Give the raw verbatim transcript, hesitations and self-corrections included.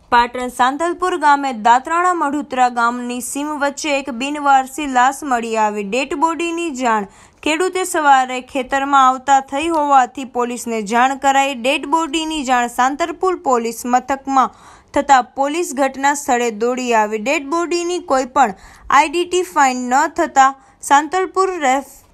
પાટણ સાંતલપુર ગામે દાતરાણા મઢુતરા ગામની સીમ વચ્ચે એક બિનવારસી લાશ મળી આવી। ડેડ બોડીની જાણ ખેડૂતે સવારે ખેતરમાં આવતા થઈ હોવાથી પોલીસને જાણ કરાઈ। ડેડ બોડીની જાણ સાંતલપુર પોલીસ મથકમાં થતાં પોલીસ ઘટના સ્થળે દોડી આવી। ડેડ બોડીની કોઈ પણ આઈડેન્ટિફાઈ ન થતાં સાંતલપુર રેફ